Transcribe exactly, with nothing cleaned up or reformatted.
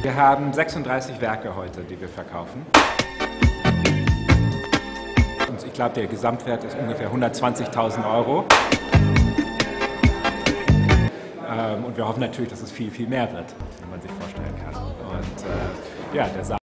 Wir haben sechsunddreißig Werke heute, die wir verkaufen. Und ich glaube, der Gesamtwert ist ungefähr hundertzwanzigtausend Euro. Und wir hoffen natürlich, dass es viel, viel mehr wird, wie man sich vorstellen kann. Und äh, ja, der Saal